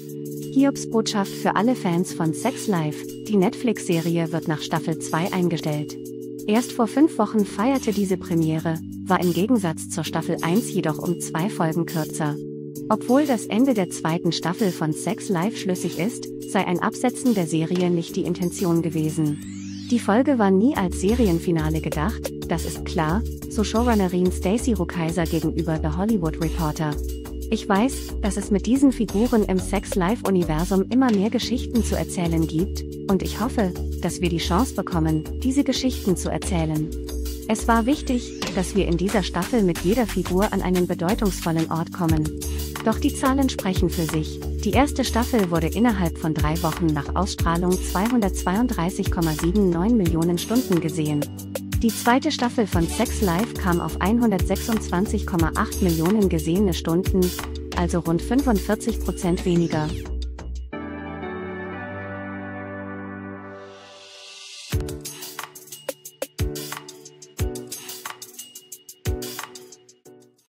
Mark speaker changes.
Speaker 1: Hiobsbotschaft für alle Fans von Sex Life: Die Netflix-Serie wird nach Staffel 2 eingestellt. Erst vor 5 Wochen feierte diese Premiere, war im Gegensatz zur Staffel 1 jedoch um 2 Folgen kürzer. Obwohl das Ende der 2. Staffel von Sex Life schlüssig ist, sei ein Absetzen der Serie nicht die Intention gewesen. Die Folge war nie als Serienfinale gedacht, das ist klar, so Showrunnerin Stacey Rukeyser gegenüber The Hollywood Reporter. Ich weiß, dass es mit diesen Figuren im Sex-Life-Universum immer mehr Geschichten zu erzählen gibt, und ich hoffe, dass wir die Chance bekommen, diese Geschichten zu erzählen. Es war wichtig, dass wir in dieser Staffel mit jeder Figur an einen bedeutungsvollen Ort kommen. Doch die Zahlen sprechen für sich. Die erste Staffel wurde innerhalb von 3 Wochen nach Ausstrahlung 232,79 Millionen Stunden gesehen. Die 2. Staffel von Sex Life kam auf 126,8 Millionen gesehene Stunden, also rund 45% weniger.